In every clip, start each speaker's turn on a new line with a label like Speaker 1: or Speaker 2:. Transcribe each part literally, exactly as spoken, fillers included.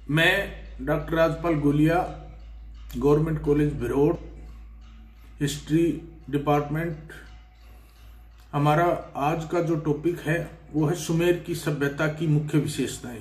Speaker 1: मैं doctor Rajpal Golia, government college Birod, history department. हमारा आज का जो टॉपिक है वो है सुमेर की सभ्यता की मुख्य विशेषताएं।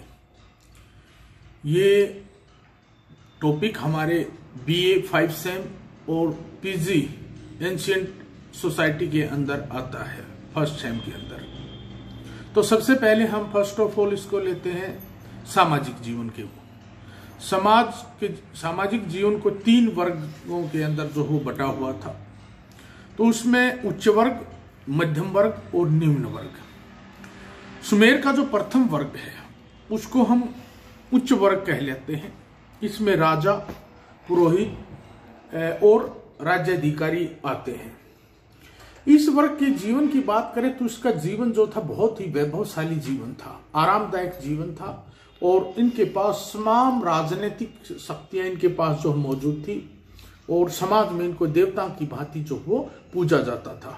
Speaker 1: ये टॉपिक हमारे बीए फाइव सेम और पीजी एंशिएंट सोसाइटी के अंदर आता है, फर्स्ट सेम के अंदर। तो सबसे पहले हम फर्स्ट ऑफ ऑल इसको लेते हैं सामाजिक जीवन के। समाज के सामाजिक जीवन को तीन वर्गों के अंदर जो हो बटा हुआ था। तो उसमें उच्च वर्ग, मध्यम वर्ग और निम्न वर्ग। सुमेर का जो प्रथम वर्ग है उसको हम उच्च वर्ग कह लेते हैं। इसमें राजा, पुरोहित और राज्याधिकारी आते हैं। इस वर्ग के जीवन की बात करें तो इसका जीवन जो था बहुत ही वैभवशाली जीवन था, आरामदायक जीवन था और इनके पास तमाम राजनीतिक शक्तियां इनके पास जो मौजूद थी और समाज में इनको देवता की भांति जो वो पूजा जाता था।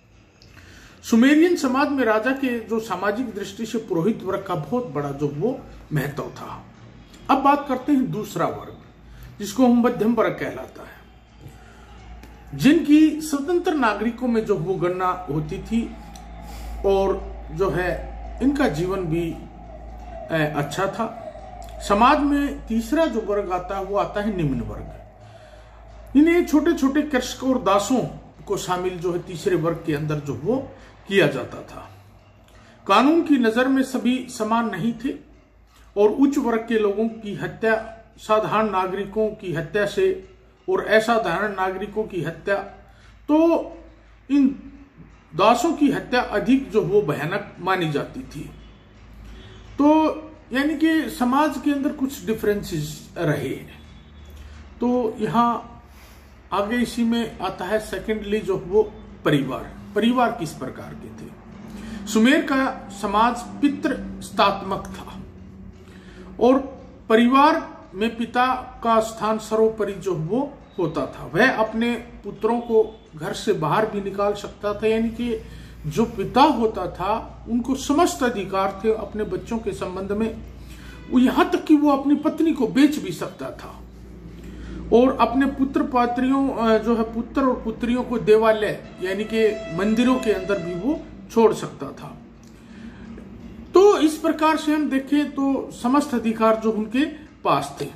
Speaker 1: सुमेरियन समाज में राजा के जो सामाजिक दृष्टि से पुरोहित वर्ग का बहुत बड़ा जो वो महत्व था। अब बात करते हैं दूसरा वर्ग, जिसको हम मध्यम वर्ग कहलाता है, जिनकी स्वतंत्र नागरिकों में जो वो गणना होती थी और जो है इनका जीवन भी अच्छा था। समाज में तीसरा जो वर्ग आता है वो आता है निम्न वर्ग। इन्हें छोटे छोटे कृषक और दासों को शामिल जो है तीसरे वर्ग के अंदर जो वो किया जाता था। कानून की नजर में सभी समान नहीं थे और उच्च वर्ग के लोगों की हत्या साधारण नागरिकों की हत्या से और असाधारण नागरिकों की हत्या, तो इन दासों की हत्या अधिक जो वो भयानक मानी जाती थी। तो यानी कि समाज के अंदर कुछ डिफरेंसेस रहे। तो यहाँ आगे इसी में आता है सेकेंडली जो वो परिवार। परिवार किस प्रकार के थे? सुमेर का समाज पितृस्तात्मक था और परिवार में पिता का स्थान सर्वोपरि जो वो होता था। वह अपने पुत्रों को घर से बाहर भी निकाल सकता था, यानी कि जो पिता होता था उनको समस्त अधिकार थे अपने बच्चों के संबंध में। वो यहां तक कि वो अपनी पत्नी को बेच भी सकता था और अपने पुत्र पात्रियों जो है पुत्र और पुत्रियों को देवालय यानी कि मंदिरों के अंदर भी वो छोड़ सकता था। तो इस प्रकार से हम देखें तो समस्त अधिकार जो उनके पास थे।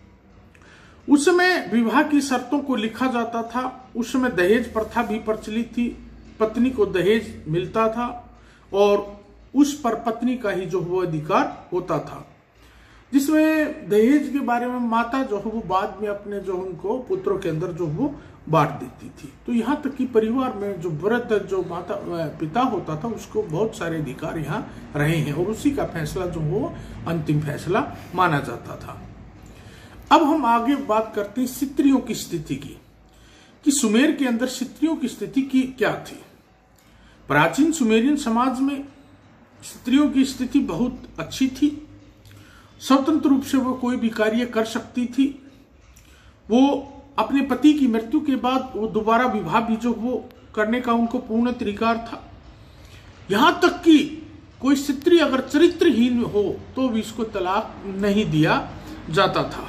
Speaker 1: उस समय विवाह की शर्तों को लिखा जाता था। उस समय दहेज प्रथा भी प्रचलित थी। पत्नी को दहेज मिलता था और उस पर पत्नी का ही जो वो अधिकार होता था, जिसमें दहेज के बारे में माता जो है वो बाद में अपने जो उनको पुत्रों के अंदर जो वो बांट देती थी। तो यहाँ तक कि परिवार में जो वृद्ध जो माता पिता होता था उसको बहुत सारे अधिकार यहाँ रहे हैं और उसी का फैसला जो वो अंतिम फैसला माना जाता था। अब हम आगे बात करते हैं स्त्रियों की स्थिति की, कि सुमेर के अंदर स्त्रियों की स्थिति की क्या थी। प्राचीन सुमेरियन समाज में स्त्रियों की स्थिति बहुत अच्छी थी। स्वतंत्र रूप से वो कोई भी कार्य कर सकती थी। वो अपने पति की मृत्यु के बाद वो दोबारा विवाह भी जो वो करने का उनको पूर्ण अधिकार था। यहां तक कि कोई स्त्री अगर चरित्रहीन हो तो भी इसको तलाक नहीं दिया जाता था।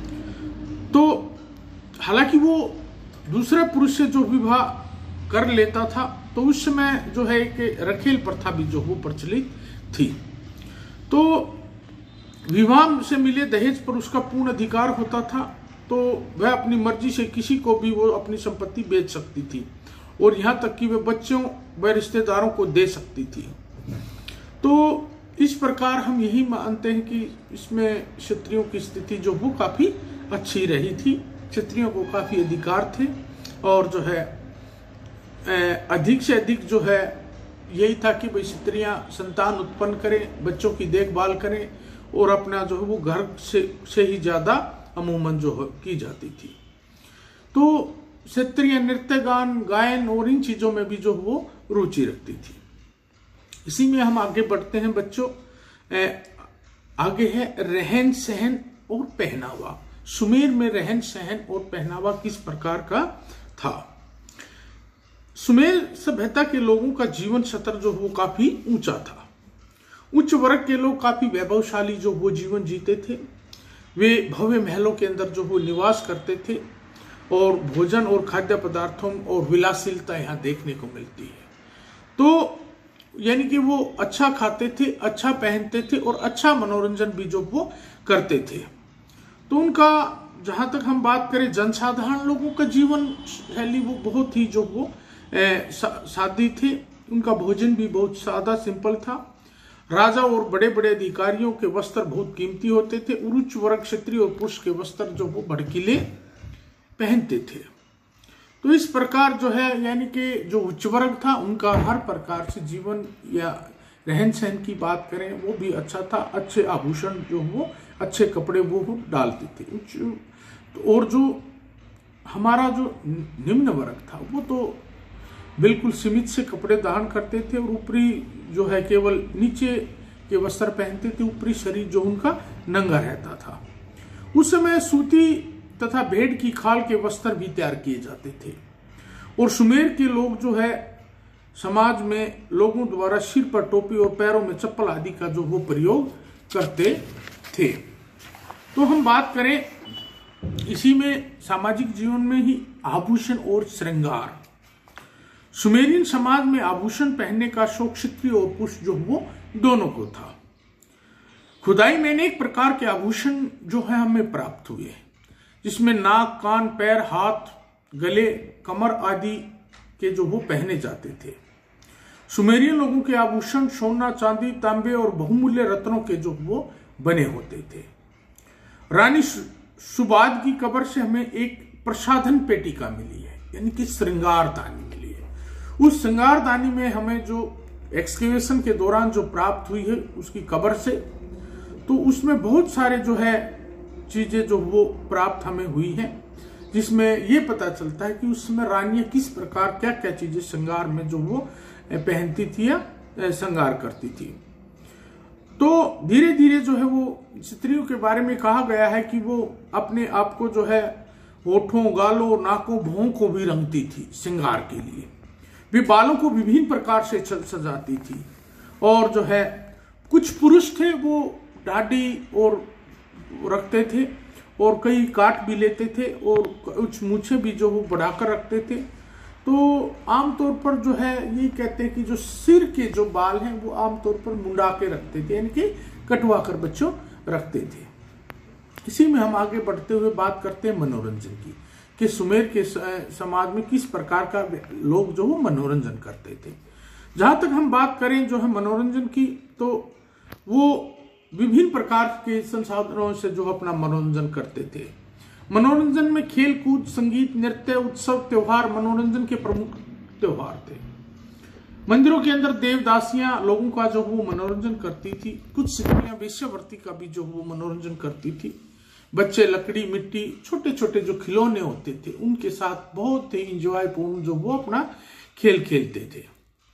Speaker 1: तो हालांकि वो दूसरे पुरुष से जो विवाह कर लेता था तो उस समय जो है एक रखेल प्रथा भी जो वो प्रचलित थी। तो विवाह से मिले दहेज पर उसका पूर्ण अधिकार होता था। तो वह अपनी मर्जी से किसी को भी वो अपनी संपत्ति बेच सकती थी और यहाँ तक कि वह बच्चों व रिश्तेदारों को दे सकती थी। तो इस प्रकार हम यही मानते हैं कि इसमें स्त्रियों की स्थिति जो वो काफी अच्छी रही थी। स्त्रियों को काफी अधिकार थे और जो है अधिक से अधिक जो है यही था कि भाई स्त्रियां संतान उत्पन्न करें, बच्चों की देखभाल करें और अपना जो है वो घर से से ही ज्यादा अमूमन जो की जाती थी। तो स्त्रियां नृत्य, गान, गायन और इन चीजों में भी जो वो रुचि रखती थी। इसी में हम आगे बढ़ते हैं बच्चों। आगे है रहन सहन और पहनावा। सुमेर में रहन सहन और पहनावा किस प्रकार का था? सुमेर सभ्यता के लोगों का जीवन स्तर जो वो काफी ऊंचा था। उच्च वर्ग के लोग काफी वैभवशाली जो वो जीवन जीते थे। वे भव्य महलों के अंदर जो वो निवास करते थे और भोजन और खाद्य पदार्थों और विलासिलता यहाँ देखने को मिलती है। तो यानी कि वो अच्छा खाते थे, अच्छा पहनते थे और अच्छा मनोरंजन भी जो वो करते थे। तो उनका जहां तक हम बात करें जनसाधारण लोगों का जीवन शैली वो बहुत ही जो वो सा, सादी थे। उनका भोजन भी बहुत सादा सिंपल था। राजा और बड़े बड़े अधिकारियों के वस्त्र बहुत कीमती होते थे। उच्च वर्ग क्षत्रिय और पुरुष के वस्त्र जो वो भड़कीले पहनते थे। तो इस प्रकार जो है यानी कि जो उच्च वर्ग था उनका हर प्रकार से जीवन या रहन सहन की बात करें वो भी अच्छा था। अच्छे आभूषण जो वो अच्छे कपड़े वो डालते थे। उच्च और जो हमारा जो निम्न वर्ग था वो तो बिल्कुल सीमित से कपड़े धारण करते थे और ऊपरी जो है केवल नीचे के वस्त्र पहनते थे। ऊपरी शरीर जो उनका नंगा रहता था। उस समय सूती तथा भेड़ की खाल के वस्त्र भी तैयार किए जाते थे। और सुमेर के लोग जो है समाज में लोगों द्वारा सिर पर टोपी और पैरों में चप्पल आदि का जो वो प्रयोग करते थे। तो हम बात करें इसी में सामाजिक जीवन में ही आभूषण और श्रृंगार। सुमेरियन समाज में आभूषण पहनने का शौक क्षत्रिय और पुरुष जो वो दोनों को था। खुदाई में अनेक प्रकार के आभूषण जो है हमें प्राप्त हुए, जिसमें नाक, कान, पैर, हाथ, गले, कमर आदि के जो वो पहने जाते थे। सुमेरियन लोगों के आभूषण सोना, चांदी, तांबे और बहुमूल्य रत्नों के जो वो बने होते थे। रानी सुबाद की कब्र से हमें एक प्रसाधन पेटिका मिली है, यानी कि श्रृंगार दानी मिली है। उस श्रृंगार दानी में हमें जो एक्सकेवेशन के दौरान जो प्राप्त हुई है उसकी कब्र से, तो उसमें बहुत सारे जो है चीजें जो वो प्राप्त हमें हुई हैं, जिसमें ये पता चलता है कि उस समय रानियां किस प्रकार क्या क्या चीजें श्रृंगार में जो वो पहनती थी या श्रृंगार करती थी। तो धीरे धीरे जो है वो स्त्रियों के बारे में कहा गया है कि वो अपने आप को जो है होठों, गालों, नाकों, भौं को भी रंगती थी श्रृंगार के लिए। वे बालों को विभिन्न प्रकार से सजाती थी। और जो है कुछ पुरुष थे वो दाढ़ी और रखते थे और कई काट भी लेते थे और कुछ मूछें भी जो वो बढ़ाकर रखते थे। तो आमतौर पर जो है ये कहते हैं कि जो सिर के जो बाल हैं वो आमतौर पर मुंडा के रखते थे, यानी कि कटवा कर बच्चों रखते थे। इसी में हम आगे बढ़ते हुए बात करते हैं मनोरंजन की, कि सुमेर के समाज में किस प्रकार का लोग जो वो मनोरंजन करते थे। जहां तक हम बात करें जो है मनोरंजन की, तो वो विभिन्न प्रकार के संसाधनों से जो अपना मनोरंजन करते थे। मनोरंजन में खेल कूद, संगीत, नृत्य, उत्सव, त्योहार मनोरंजन के प्रमुख त्योहार थे। मंदिरों के अंदर देवदासियां लोगों का जो वो मनोरंजन करती थी। कुछ स्त्रियां वेश्यावृत्ति का भी जो वो मनोरंजन करती थी। बच्चे लकड़ी, मिट्टी, छोटे छोटे जो खिलौने होते थे उनके साथ बहुत ही इंजॉय पूर्ण जो वो अपना खेल खेलते थे।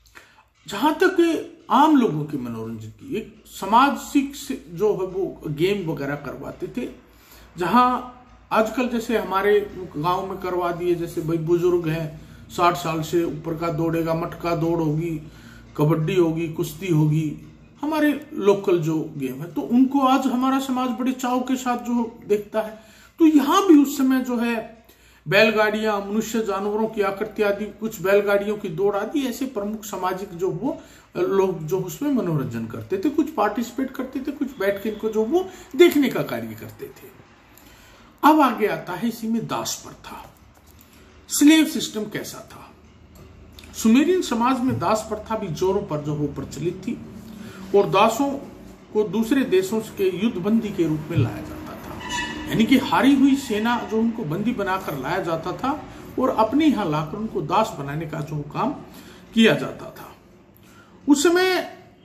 Speaker 1: जहां तक आम लोगों के मनोरंजन की, एक सामाजिक जो है वो गेम वगैरह करवाते थे। जहां आजकल जैसे हमारे गांव में करवा दिए, जैसे भाई बुजुर्ग हैं साठ साल से ऊपर का दौड़ेगा, मटका दौड़ होगी, कबड्डी होगी, कुश्ती होगी, हमारे लोकल जो गेम है, तो उनको आज हमारा समाज बड़े चाव के साथ जो देखता है। तो यहाँ भी उस समय जो है बैलगाड़ियां, मनुष्य जानवरों की आकृति आदि, कुछ बैलगाड़ियों की दौड़ आदि ऐसे प्रमुख सामाजिक जो वो लोग जो उसमें मनोरंजन करते थे। कुछ पार्टिसिपेट करते थे, कुछ बैठ के इनको जो वो देखने का कार्य करते थे। अब आगे आता है इसी में दास प्रथा। स्लेव सिस्टम कैसा था? सुमेरियन समाज में दास प्रथा भी जोरों पर जो वो प्रचलित थी और दासों को दूसरे देशों के युद्ध बंदी के रूप में लाया जाता था। यानी कि हारी हुई सेना जो उनको बंदी बनाकर लाया जाता था और अपने यहां लाकर उनको दास बनाने का जो काम किया जाता था। उस समय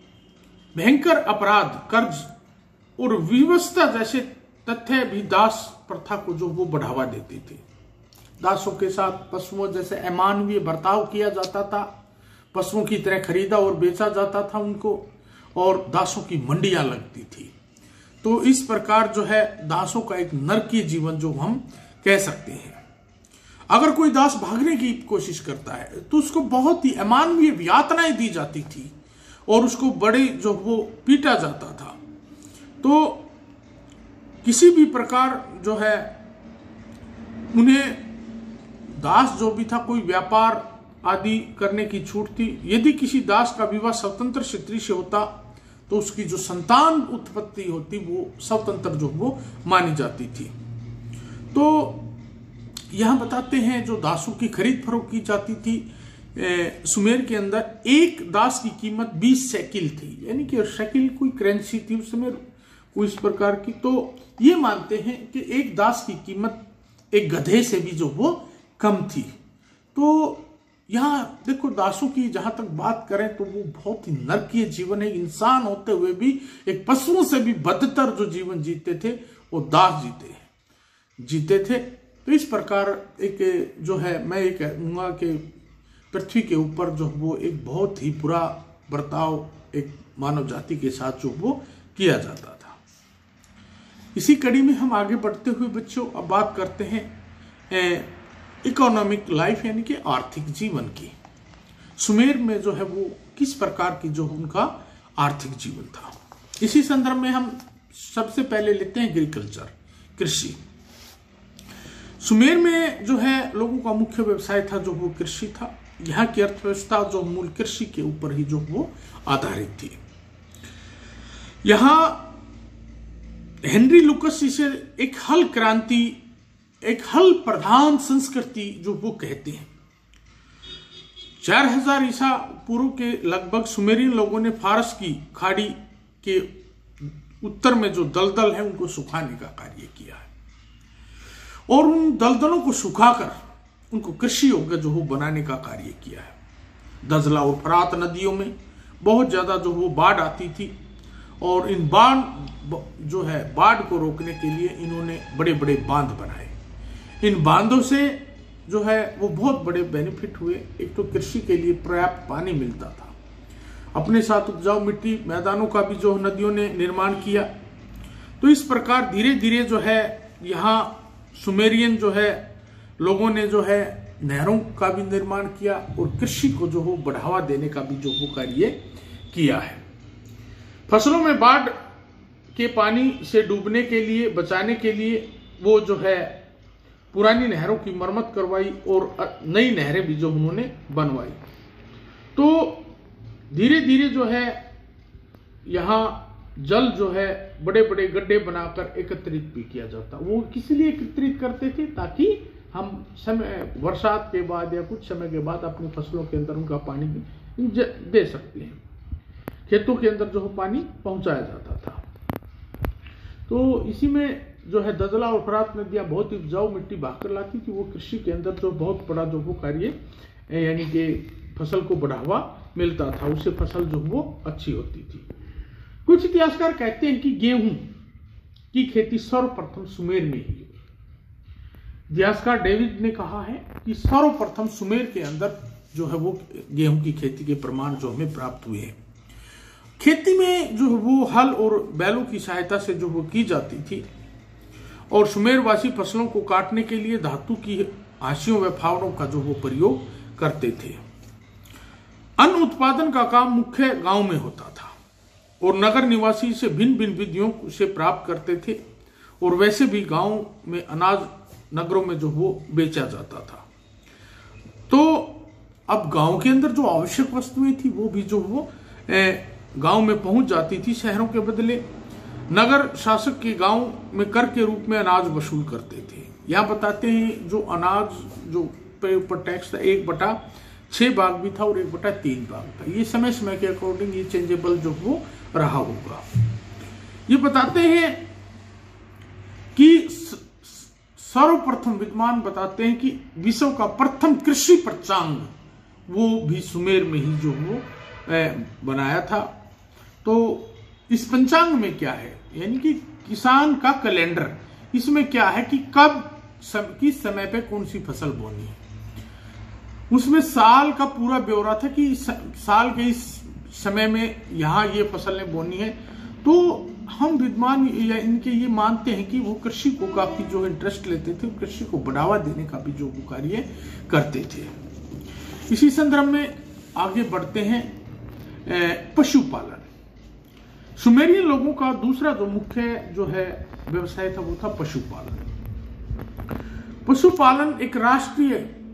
Speaker 1: भयंकर अपराध, कर्ज और विवशता जैसे तथ्य भी दास प्रथा को जो वो बढ़ावा देते थे। दासों के साथ पशुओं जैसे अमानवीय बर्ताव किया जाता था। पशुओं की तरह खरीदा और बेचा जाता था उनको, और दासों की मंडियां लगती थी। तो इस प्रकार जो है दासों का एक नरकीय जीवन जो हम कह सकते हैं। अगर कोई दास भागने की कोशिश करता है तो उसको बहुत ही अमानवीय यातनाएं दी जाती थी और उसको बड़े जो वो पीटा जाता था। तो किसी भी प्रकार जो है उन्हें दास जो भी था कोई व्यापार आदि करने की छूट थी। यदि किसी दास का विवाह स्वतंत्र स्त्री से होता तो उसकी जो संतान उत्पत्ति होती वो स्वतंत्र जो वो मानी जाती थी। तो यहां बताते हैं जो दासों की खरीद फरोख्त की जाती थी ए, सुमेर के अंदर एक दास की कीमत बीस शैकिल थी, यानी कि शैकिल कोई करेंसी थी उस समय कोई इस प्रकार की। तो ये मानते हैं कि एक दास की कीमत एक गधे से भी जो वो कम थी। तो यहाँ देखो दासों की जहां तक बात करें तो वो बहुत ही नरकीय जीवन है। इंसान होते हुए भी एक पशुओं से भी बदतर जो जीवन जीते थे वो दास जीते जीते थे। तो इस प्रकार एक जो है मैं ये कहूँगा कि पृथ्वी के ऊपर जो वो एक बहुत ही बुरा बर्ताव एक मानव जाति के साथ जो वो किया जाता था। इसी कड़ी में हम आगे बढ़ते हुए बच्चों अब बात करते हैं इकोनॉमिक लाइफ यानी कि आर्थिक जीवन की। सुमेर में जो है वो किस प्रकार की जो उनका आर्थिक जीवन था, इसी संदर्भ में हम सबसे पहले लेते हैं एग्रीकल्चर, कृषि। सुमेर में जो है लोगों का मुख्य व्यवसाय था जो वो कृषि था। यहाँ की अर्थव्यवस्था जो मूल कृषि के ऊपर ही जो वो आधारित थी। यहाँ हेनरी लुकस इसे एक हल क्रांति, एक हल प्रधान संस्कृति जो वो कहते हैं। चार हजार ईसा पूर्व के लगभग सुमेरियन लोगों ने फारस की खाड़ी के उत्तर में जो दलदल है उनको सुखाने का कार्य किया है और उन दलदलों को सुखाकर उनको कृषि योग्य जो वो बनाने का कार्य किया है। दजला और फरात नदियों में बहुत ज्यादा जो वो बाढ़ आती थी और इन बाढ़ जो है बाढ़ को रोकने के लिए इन्होंने बड़े बड़े बांध बनाए। इन बांधों से जो है वो बहुत बड़े बेनिफिट हुए। एक तो कृषि के लिए पर्याप्त पानी मिलता था, अपने साथ उपजाऊ मिट्टी मैदानों का भी जो नदियों ने निर्माण किया। तो इस प्रकार धीरे धीरे जो है यहाँ सुमेरियन जो है लोगों ने जो है नहरों का भी निर्माण किया और कृषि को जो हो बढ़ावा देने का भी जो वो कार्य किया है। फसलों में बाढ़ के पानी से डूबने के लिए बचाने के लिए वो जो है पुरानी नहरों की मरम्मत करवाई और नई नहरें भी जो उन्होंने बनवाई। तो धीरे धीरे जो है यहाँ जल जो है बड़े बड़े गड्ढे बनाकर एकत्रित भी किया जाता। वो किस लिए एकत्रित करते थे? ताकि हम समय बरसात के बाद या कुछ समय के बाद अपनी फसलों के अंदर उनका पानी दे सकते हैं। खेतों के अंदर जो पानी पहुंचाया जाता था। तो इसी में जो है दजला और फरात नदियां बहुत ही उपजाऊ मिट्टी बहाकर लाती थी। वो कृषि के अंदर जो बहुत बड़ा जो वो कार्य यानी कि फसल को बढ़ावा मिलता था, उससे फसल जो वो अच्छी होती थी। कुछ इतिहासकार कहते हैं कि गेहूं की खेती सर्वप्रथम सुमेर में ही हुई। इतिहासकार डेविड ने कहा है कि सर्वप्रथम सुमेर के अंदर जो है वो गेहूं की खेती के प्रमाण जो हमें प्राप्त हुए हैं। खेती में जो वो हल और बैलों की सहायता से जो वो की जाती थी और सुमेरवासी फसलों को काटने के लिए धातु की हाशियों व फावड़ों का जो वो प्रयोग करते थे। अन्न उत्पादन का काम मुख्य गांव में होता था और नगर निवासी इसे भिन्न भिन्न विधियों से प्राप्त करते थे और वैसे भी गांव में अनाज नगरों में जो वो बेचा जाता था। तो अब गांव के अंदर जो आवश्यक वस्तुएं थी वो भी जो वो गांव में पहुंच जाती थी। शहरों के बदले नगर शासक के गांव में कर के रूप में अनाज वसूल करते थे। यहाँ बताते हैं जो अनाज जो पे ऊपर टैक्स था एक बटा छह भाग भी था और एक बटा तीन भाग था। ये समय समय के अकॉर्डिंग ये चेंजेबल जो वो रहा होगा। ये बताते हैं कि सर्वप्रथम विद्वान बताते हैं कि विश्व का प्रथम कृषि पंचांग वो भी सुमेर में ही जो वो बनाया था। तो इस पंचांग में क्या है, यानी कि किसान का कैलेंडर, इसमें क्या है कि कब सम, किस समय पे कौन सी फसल बोनी है। उसमें साल का पूरा ब्यौरा था कि साल के इस समय में यहाँ ये फसलें बोनी है। तो हम विद्वान या इनके ये मानते हैं कि वो कृषि को काफी जो इंटरेस्ट लेते थे, कृषि को बढ़ावा देने का भी जो वो कार्य करते थे। इसी संदर्भ में आगे बढ़ते हैं पशुपालन। सुमेरियन लोगों का दूसरा जो मुख्य जो है व्यवसाय था वो था पशुपालन। पशुपालन एक राष्ट्रीय,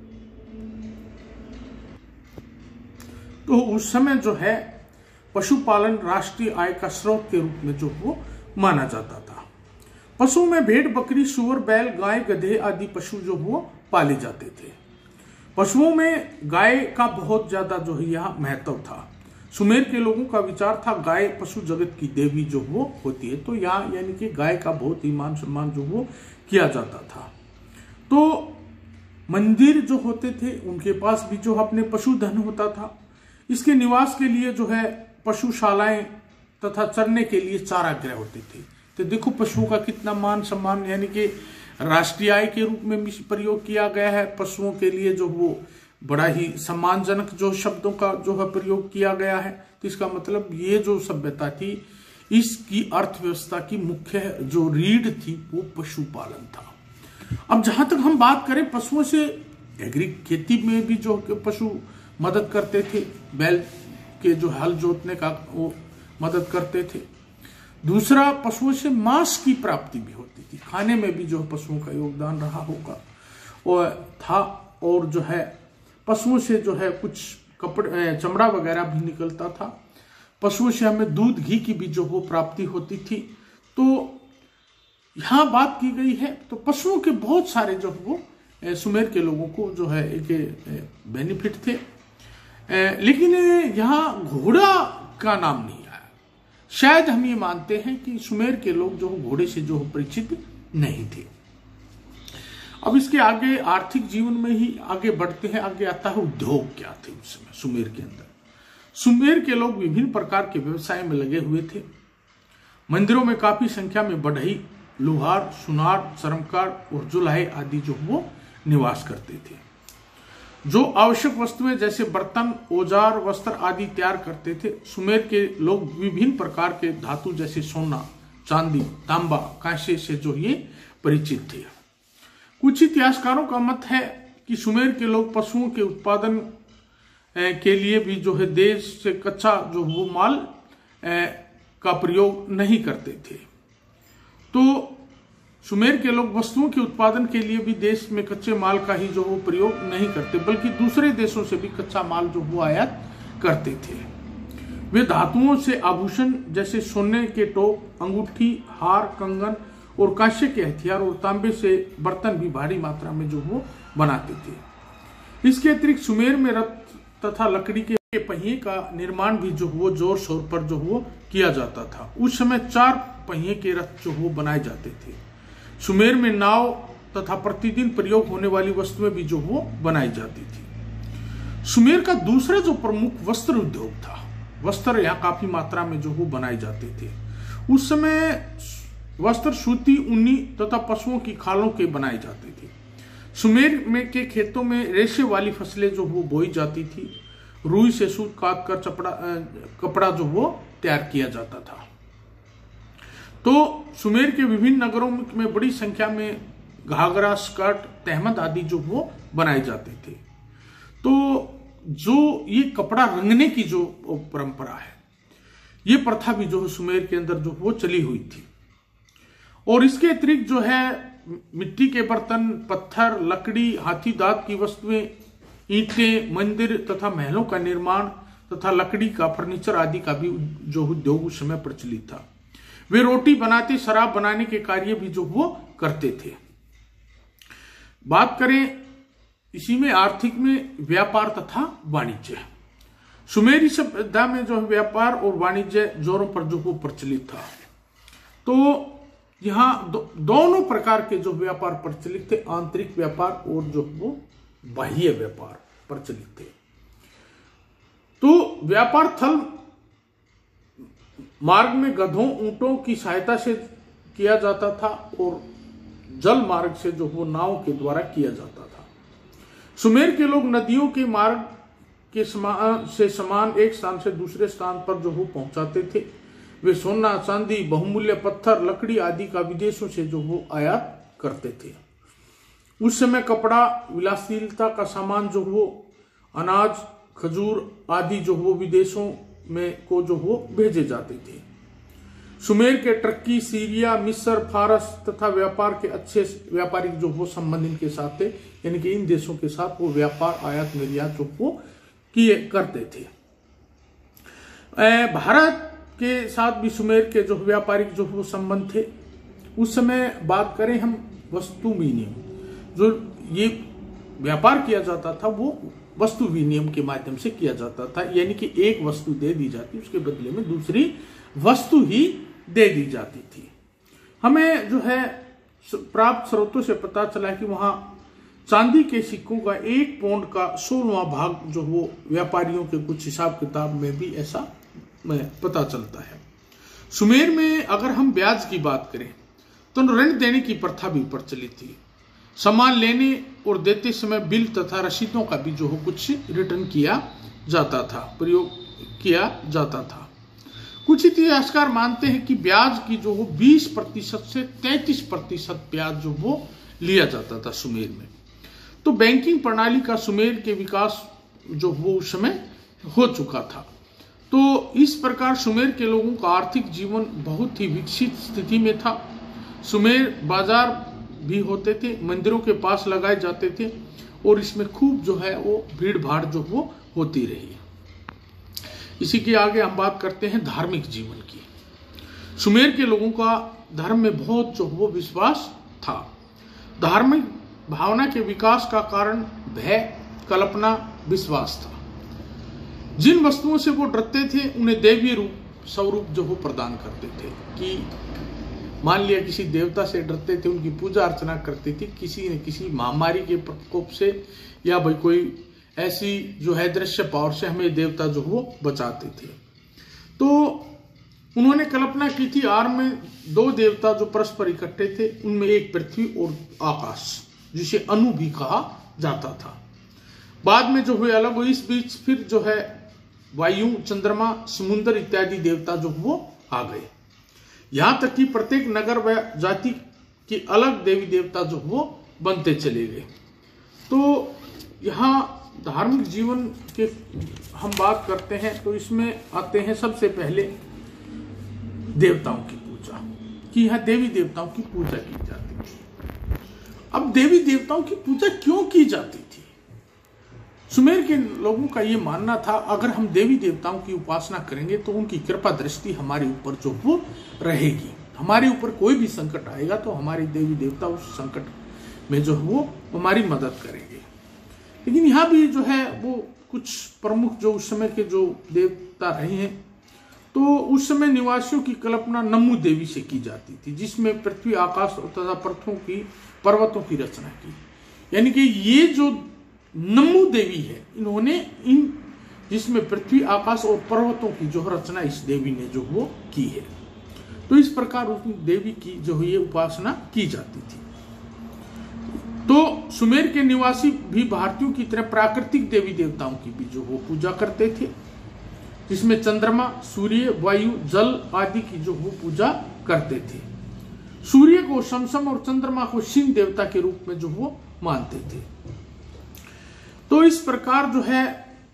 Speaker 1: तो उस समय जो है पशुपालन राष्ट्रीय आय का स्रोत के रूप में जो वो माना जाता था। पशु में भेड़, बकरी, सूअर, बैल, गाय, गधे आदि पशु जो वो पाले जाते थे। पशुओं में गाय का बहुत ज्यादा जो है यहाँ महत्व था। सुमेर के लोगों का विचार था गाय पशु जगत की देवी जो वो होती है, तो यहाँ यानी कि गाय का बहुत ही मान सम्मान जो वो किया जाता था। तो मंदिर जो होते थे उनके पास भी जो अपने पशुधन होता था। इसके निवास के लिए जो है पशुशालाएं तथा चरने के लिए चारागृह होते थे। तो देखो पशुओं का कितना मान सम्मान यानी कि राष्ट्रीय आय के रूप में प्रयोग किया गया है। पशुओं के लिए जो वो बड़ा ही सम्मानजनक जो शब्दों का जो है प्रयोग किया गया है। तो इसका मतलब ये जो सभ्यता थी इसकी अर्थव्यवस्था की मुख्य जो रीढ़ थी वो पशुपालन था। अब जहां तक हम बात करें पशुओं से, एग्री खेती में भी जो पशु मदद करते थे, बैल के जो हल जोतने का वो मदद करते थे। दूसरा, पशुओं से मांस की प्राप्ति भी होती थी, खाने में भी जो पशुओं का योगदान रहा होगा और था। और जो है पशुओं से जो है कुछ कपड़े, चमड़ा वगैरह भी निकलता था। पशुओं से हमें दूध, घी की भी जो वो प्राप्ति होती थी। तो यहां बात की गई है तो पशुओं के बहुत सारे जो वो सुमेर के लोगों को जो है एक बेनिफिट थे। लेकिन यहाँ घोड़ा का नाम नहीं आया। शायद हम ये मानते हैं कि सुमेर के लोग जो घोड़े से जो परिचित नहीं थे। अब इसके आगे आर्थिक जीवन में ही आगे बढ़ते हैं। आगे आता है उद्योग क्या थे उस समय सुमेर के अंदर। सुमेर के लोग विभिन्न प्रकार के व्यवसाय में लगे हुए थे। मंदिरों में काफी संख्या में बढ़ई, लुहार, सुनार, चरमकार और जुलाहे आदि जो वो निवास करते थे। जो आवश्यक वस्तुएं जैसे बर्तन, औजार, वस्त्र आदि तैयार करते थे। सुमेर के लोग विभिन्न प्रकार के धातु जैसे सोना, चांदी, तांबा, कांसे से जो ये परिचित थे। कुछ इतिहासकारों का मत है कि सुमेर के लोग पशुओं के उत्पादन के लिए भी जो है देश से कच्चा जो वो माल का प्रयोग नहीं करते थे। तो सुमेर के लोग वस्तुओं के उत्पादन के लिए भी देश में कच्चे माल का ही जो वो प्रयोग नहीं करते, बल्कि दूसरे देशों से भी कच्चा माल जो वो आयात करते थे। वे धातुओं से आभूषण जैसे सोने के टोप, अंगूठी, हार, कंगन और कांसे के हथियार और तांबे से बर्तन भी भारी मात्रा में जो वो बनाते थे। इसके अतिरिक्त सुमेर में रथ तथा लकड़ी के पहिए का निर्माण भी जो वो जोर शोर पर जो वो किया जाता था। उस समय चार पहिए के रथ जो वो बनाए जाते थे। सुमेर में नाव तथा प्रतिदिन प्रयोग होने वाली वस्तुएं भी जो वो बनाई जाती थी। सुमेर का दूसरा जो प्रमुख वस्त्र उद्योग था। वस्त्र यहाँ काफी मात्रा में जो वो बनाए जाते थे। उस समय वस्त्र सूती, ऊनी तथा पशुओं की खालों के बनाए जाते थे। सुमेर में के खेतों में रेशे वाली फसलें जो वो बोई जाती थी। रुई से सूत काट कर चपड़ा कपड़ा जो वो तैयार किया जाता था। तो सुमेर के विभिन्न नगरों में बड़ी संख्या में घाघरा, स्कर्ट, तहमद आदि जो वो बनाए जाते थे। तो जो ये कपड़ा रंगने की जो परंपरा है, ये प्रथा भी जो सुमेर के अंदर जो वो चली हुई थी। और इसके अतिरिक्त जो है मिट्टी के बर्तन, पत्थर, लकड़ी, हाथी दांत की वस्तुएं, ईंटें, मंदिर तथा महलों का निर्माण तथा लकड़ी का फर्नीचर आदि का भी जो उद्योग उस समय प्रचलित था। वे रोटी बनाते, शराब बनाने के कार्य भी जो वो करते थे। बात करें इसी में आर्थिक में व्यापार तथा वाणिज्य। सुमेरी सभ्यता में जो व्यापार और वाणिज्य जोरों पर जो वो प्रचलित था। तो यहाँ दो, दोनों प्रकार के जो व्यापार प्रचलित थे, आंतरिक व्यापार और जो वो बाह्य व्यापार प्रचलित थे। तो व्यापार थल मार्ग में गधों, ऊंटों की सहायता से किया जाता था और जल मार्ग से जो वो नाव के द्वारा किया जाता था। सुमेर के लोग नदियों के मार्ग के समान से समान एक स्थान से दूसरे स्थान पर जो वो पहुंचाते थे। वे सोना, चांदी, बहुमूल्य पत्थर, लकड़ी आदि का विदेशों से जो वो आयात करते थे। उस समय कपड़ा, विलासशीलता का सामान जो वो अनाज, खजूर आदि जो वो विदेशों में को जो वो भेजे जाते थे। सुमेर के टर्की, सीरिया, मिस्र, फारस तथा व्यापार के अच्छे व्यापारिक जो वो संबंध इनके साथ थे, यानी कि इन देशों के साथ वो व्यापार आयात निर्यात जो वो किए करते थे। भारत के साथ भी सुमेर के जो व्यापारिक जो वो संबंध थे। उस समय बात करें हम वस्तु विनिमय, जो ये व्यापार किया जाता था वो वस्तु विनिमय के माध्यम से किया जाता था, यानी कि एक वस्तु दे दी जाती, उसके बदले में दूसरी वस्तु ही दे दी जाती थी। हमें जो है प्राप्त स्रोतों से पता चला कि वहां चांदी के सिक्कों का एक पौंड का सोलहवां भाग जो वो व्यापारियों के कुछ हिसाब किताब में भी ऐसा में पता चलता है। सुमेर में अगर हम ब्याज की बात करें तो ऋण देने की प्रथा भी प्रचलित थी। सामान लेने और देते समय बिल तथा रसीदों का भी जो हो कुछ रिटर्न किया जाता था, प्रयोग किया जाता था। कुछ इतिहासकार मानते हैं कि ब्याज की जो हो बीस प्रतिशत से तैंतीस प्रतिशत ब्याज जो वो लिया जाता था सुमेर में। तो बैंकिंग प्रणाली का सुमेर के विकास जो वो उस समय हो चुका था। तो इस प्रकार सुमेर के लोगों का आर्थिक जीवन बहुत ही विकसित स्थिति में था। सुमेर बाजार भी होते थे, मंदिरों के पास लगाए जाते थे और इसमें खूब जो है वो भीड़ भाड़ जो वो होती रही। इसी के आगे हम बात करते हैं धार्मिक जीवन की। सुमेर के लोगों का धर्म में बहुत जो वो विश्वास था। धार्मिक भावना के विकास का कारण भय, कल्पना, विश्वास था। जिन वस्तुओं से वो डरते थे उन्हें देवी रूप स्वरूप जो वो प्रदान करते थे। कि मान लिया किसी देवता से डरते थे, उनकी पूजा अर्चना करते थे, किसी न किसी महामारी के प्रकोप से या भाई कोई ऐसी जो है दृश्य पावर से हमें देवता जो वो बचाते थे। तो उन्होंने कल्पना की थी आर में दो देवता जो परस्पर इकट्ठे थे, उनमें एक पृथ्वी और आकाश, जिसे अनु भी कहा जाता था। बाद में जो हुए अलग हुए, इस बीच फिर जो है वायु, चंद्रमा, समुद्र इत्यादि देवता जो वो आ गए। यहां तक कि प्रत्येक नगर व जाति के अलग देवी देवता जो वो बनते चले गए। तो यहाँ धार्मिक जीवन के हम बात करते हैं तो इसमें आते हैं सबसे पहले देवताओं की पूजा, कि यहाँ देवी देवताओं की पूजा की जाती थी। अब देवी देवताओं की पूजा क्यों की जाती थी? सुमेर के लोगों का ये मानना था अगर हम देवी देवताओं की उपासना करेंगे तो उनकी कृपा दृष्टि हमारे ऊपर जो वो रहेगी। हमारे ऊपर कोई भी संकट आएगा तो हमारे देवी देवता उस संकट में जो वो हमारी मदद करेंगे। लेकिन यहाँ भी जो है वो कुछ प्रमुख जो उस समय के जो देवता रहे हैं, तो उस समय निवासियों की कल्पना नमू देवी से की जाती थी, जिसमें पृथ्वी, आकाश तथा पर्वतों की पर्वतों की रचना की। यानी कि ये जो नमू देवी है, इन्होंने इन जिसमें पृथ्वी, आकाश और पर्वतों की जो रचना इस देवी ने जो वो की है। तो इस प्रकार उस देवी की जो ये उपासना की जाती थी। तो सुमेर के निवासी भी भारतीयों की तरह प्राकृतिक देवी देवताओं की भी जो वो पूजा करते थे, जिसमें चंद्रमा, सूर्य, वायु, जल आदि की जो वो पूजा करते थे। सूर्य को समसम और चंद्रमा को सिंह देवता के रूप में जो वो मानते थे। तो इस प्रकार जो है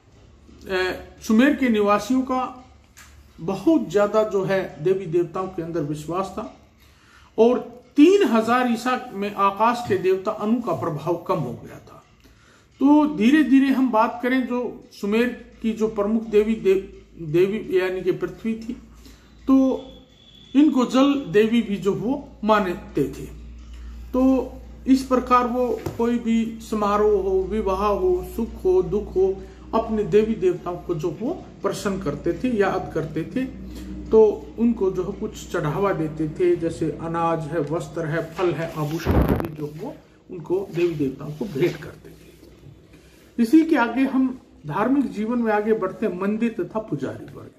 Speaker 1: सुमेर के निवासियों का बहुत ज्यादा जो है देवी देवताओं के अंदर विश्वास था और तीन हजार ईसा में आकाश के देवता अनु का प्रभाव कम हो गया था। तो धीरे धीरे हम बात करें जो सुमेर की जो प्रमुख देवी देव, देवी यानी कि पृथ्वी थी, तो इनको जल देवी भी जो वो मानते थे। तो इस प्रकार वो कोई भी समारोह हो, विवाह हो, सुख हो, दुख हो, अपने देवी देवताओं को जो वो प्रसन्न करते थे, याद करते थे। तो उनको जो है कुछ चढ़ावा देते थे, जैसे अनाज है, वस्त्र है, फल है, आभूषण आदि जो वो उनको देवी देवताओं को भेंट करते थे। इसी के आगे हम धार्मिक जीवन में आगे बढ़ते हैं, मंदिर तथा पुजारी वर्ग।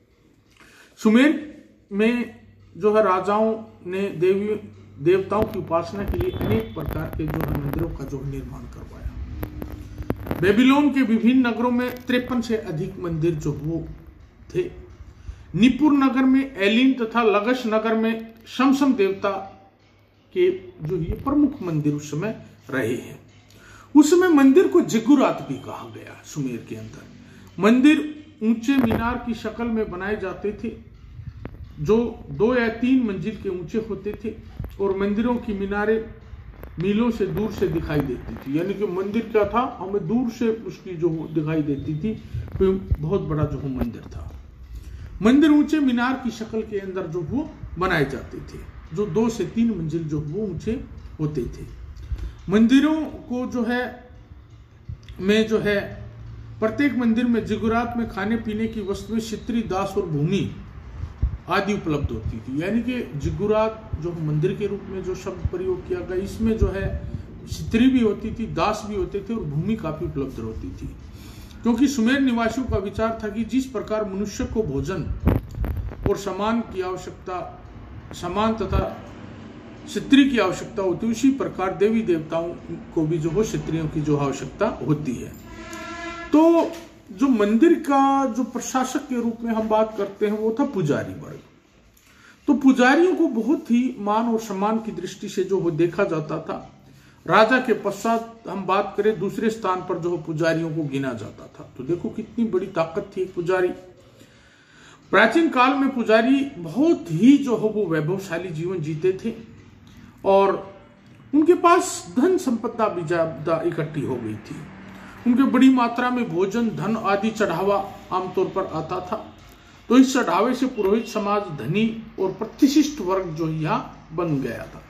Speaker 1: सुमेर में जो है राजाओं ने देवी देवताओं की उपासना के लिए अनेक प्रकार के जो है मंदिरों का जो निर्माण करवाया। बेबीलोन के विभिन्न नगरों में तिरपन से अधिक मंदिर जो वो थे। निपुर नगर में एलिन तथा लगश नगर में शमशम देवता के जो ये प्रमुख मंदिर उस समय रहे हैं। उस समय मंदिर को जिगुरात भी कहा गया। सुमेर के अंदर मंदिर ऊंचे मीनार की शक्ल में बनाए जाते थे। जो दो या तीन मंजिल के ऊंचे होते थे और मंदिरों की मीनारें मीलों से दूर से दिखाई देती थी। यानी कि मंदिर क्या था, हमें दूर से उसकी जो दिखाई देती थी, कोई बहुत बड़ा जो मंदिर था। मंदिर ऊंचे मीनार की शक्ल के अंदर जो वो बनाए जाते थे, जो दो से तीन मंजिल जो वो ऊंचे होते थे। मंदिरों को जो है में जो है प्रत्येक मंदिर में जिगुरात में खाने पीने की वस्तुएं क्षत्रिय, दास और भूमि आदि उपलब्ध होती थी। यानी कि जिगुरात जो मंदिर के रूप में जो शब्द प्रयोग किया गया, इसमें जो है क्षत्रिय भी होती थी, दास भी होते थे और भूमि काफी उपलब्ध होती थी। क्योंकि सुमेर निवासियों का विचार था कि जिस प्रकार मनुष्य को भोजन और सामान की आवश्यकता समान तथा क्षत्रिय की आवश्यकता होती है, उसी प्रकार देवी देवताओं को भी जो हो क्षत्रियों की जो आवश्यकता होती है। तो जो मंदिर का जो प्रशासक के रूप में हम बात करते हैं वो था पुजारी वर्ग। तो पुजारियों को बहुत ही मान और सम्मान की दृष्टि से जो वो देखा जाता था। राजा के पश्चात हम बात करें दूसरे स्थान पर जो पुजारियों को गिना जाता था। तो देखो कितनी बड़ी ताकत थी एक पुजारी। प्राचीन काल में पुजारी बहुत ही जो हो वो वैभवशाली जीवन जीते थे और उनके पास धन संपदा भी ज्यादा इकट्ठी हो गई थी। उनके बड़ी मात्रा में भोजन, धन आदि चढ़ावा आमतौर पर आता था। तो इस चढ़ावे से पुरोहित समाज धनी और प्रतिष्ठित वर्ग जो यहाँ बन गया था।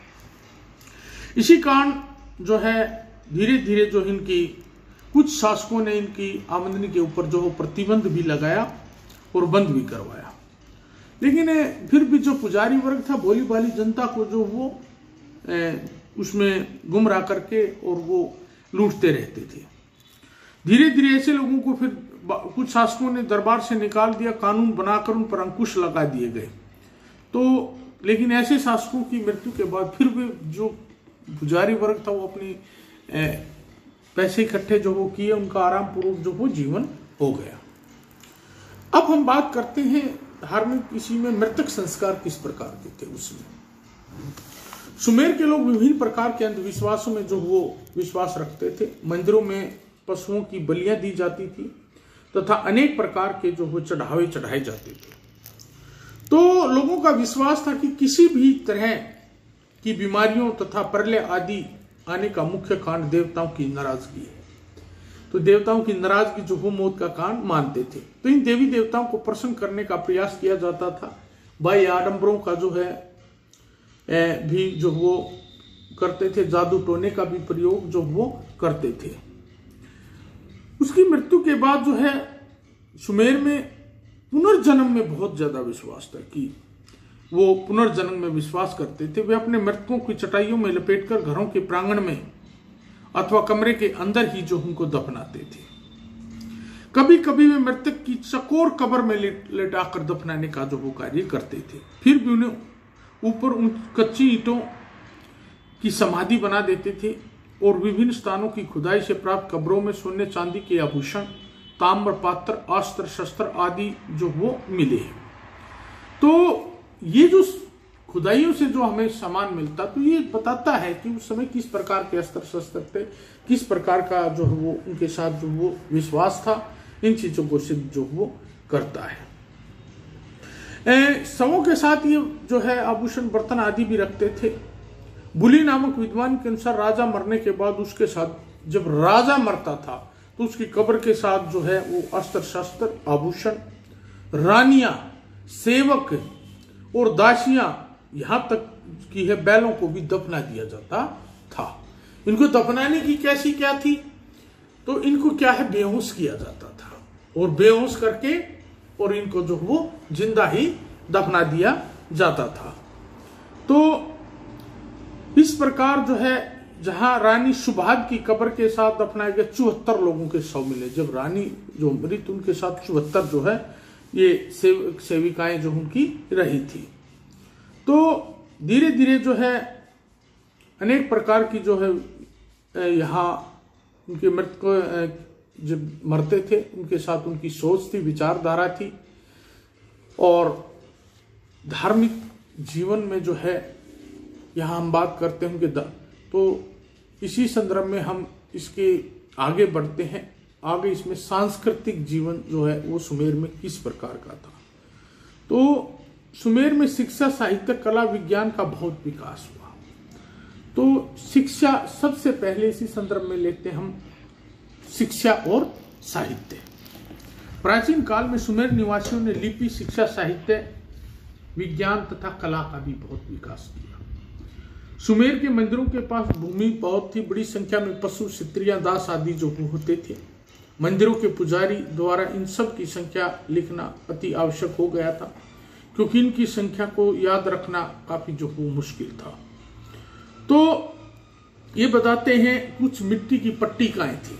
Speaker 1: इसी कारण जो है धीरे धीरे जो इनकी कुछ शासकों ने इनकी आमदनी के ऊपर जो प्रतिबंध भी लगाया और बंद भी करवाया। लेकिन फिर भी जो पुजारी वर्ग था, भोली भाली जनता को जो वो ए, उसमें गुमराह करके और वो लूटते रहते थे। धीरे धीरे ऐसे लोगों को फिर कुछ शासकों ने दरबार से निकाल दिया, कानून बनाकर उन पर अंकुश लगा दिए गए। तो लेकिन ऐसे शासकों की मृत्यु के बाद फिर भी जो पुजारी वर्ग था वो अपनी ए, पैसे इकट्ठे जो वो किए, उनका आराम पूर्वक जो वो जीवन हो गया। अब हम बात करते हैं धार्मिक इसी में मृतक संस्कार किस प्रकार के थे। उसमें सुमेर के लोग विभिन्न प्रकार के अंधविश्वासों में जो वो विश्वास रखते थे। मंदिरों में पशुओं की बलियां दी जाती थी तथा अनेक प्रकार के जो वो चढ़ावे चढ़ाए जाते थे। तो लोगों का विश्वास था कि किसी भी तरह की बीमारियों तथा प्रलय आदि आने का मुख्य कारण देवताओं की नाराजगी है। तो देवताओं की नाराजगी जो वो मौत का कारण मानते थे। तो इन देवी देवताओं को प्रसन्न करने का प्रयास किया जाता था। बाह्य आडंबरों का जो है भी जो वो करते थे, जादू टोने का भी प्रयोग जो वो करते थे। उसकी मृत्यु के बाद जो है सुमेर में पुनर्जन्म में बहुत ज्यादा विश्वास था कि वो पुनर्जन्म में विश्वास करते थे। वे अपने मृतकों की चटाइयों में लपेटकर घरों के प्रांगण में अथवा कमरे के अंदर ही जो उनको दफनाते थे। कभी कभी वे मृतक की चकोर कब्र में लेटाकर दफनाने का जो वो कार्य करते थे। फिर भी उन्हें ऊपर उन कच्ची ईंटों की समाधि बना देते थे और विभिन्न स्थानों की खुदाई से प्राप्त कब्रों में सोने चांदी के आभूषण, ताम्र पात्र, अस्त्र शस्त्र आदि जो वो मिले हैं। तो ये जो खुदाइयों से जो हमें सामान मिलता, तो ये बताता है कि उस समय किस प्रकार के अस्त्र शस्त्र थे, किस प्रकार का जो है वो उनके साथ जो वो विश्वास था। इन चीजों को सिद्ध जो वो करता है। शवों के साथ ये जो है आभूषण, बर्तन आदि भी रखते थे। बुली नामक विद्वान के अनुसार राजा मरने के बाद उसके साथ, जब राजा मरता था तो उसकी कब्र के साथ जो है वो अस्त्र शस्त्र, आभूषण, रानियां, सेवक और दासियां, यहां तक की है बैलों को भी दफना दिया जाता था। इनको दफनाने की कैसी क्या थी, तो इनको क्या है बेहोश किया जाता था और बेहोश करके और इनको जो वो जिंदा ही दफना दिया जाता था। तो इस प्रकार जो है जहां रानी सुभाग की कब्र के साथ दफनाए गए चौहत्तर लोगों के शव मिले। जब रानी जो मरी तो उनके साथ चौहत्तर जो है ये सेव, सेविकाएं जो उनकी रही थी। तो धीरे धीरे जो है अनेक प्रकार की जो है यहाँ उनके मृतक जब मरते थे उनके साथ उनकी सोच थी, विचारधारा थी और धार्मिक जीवन में जो है यहाँ हम बात करते हैं उनके, तो इसी संदर्भ में हम इसके आगे बढ़ते हैं। आगे इसमें सांस्कृतिक जीवन जो है वो सुमेर में किस प्रकार का था। तो सुमेर में शिक्षा, साहित्य, कला, विज्ञान का बहुत विकास हुआ। तो शिक्षा सबसे पहले इसी संदर्भ में लेते हैं हम शिक्षा और साहित्य। प्राचीन काल में सुमेर निवासियों ने लिपि, शिक्षा, साहित्य, विज्ञान तथा कला का भी बहुत विकास किया। सुमेर के मंदिरों के पास भूमि बहुत ही बड़ी संख्या में पशु, क्षत्रियां, दास आदि जो होते थे। मंदिरों के पुजारी द्वारा इन सब की संख्या लिखना अति आवश्यक हो गया था, क्योंकि इनकी संख्या को याद रखना काफी जो हो मुश्किल था। तो ये बताते हैं कुछ मिट्टी की पट्टिकाएं थी,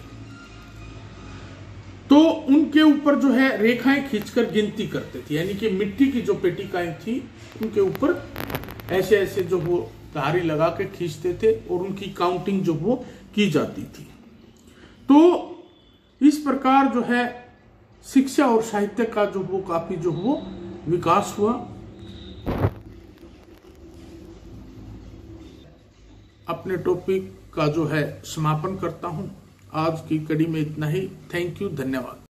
Speaker 1: तो उनके ऊपर जो है रेखाएं खींचकर गिनती करते थे, यानी कि मिट्टी की जो पट्टिकाएं थी उनके ऊपर ऐसे ऐसे जो वो धारी लगा के खींचते थे और उनकी काउंटिंग जो वो की जाती थी। तो इस प्रकार जो है शिक्षा और साहित्य का जो वो काफी जो वो विकास हुआ। अपने टॉपिक का जो है समापन करता हूं। आज की कड़ी में इतना ही। थैंक यू, धन्यवाद।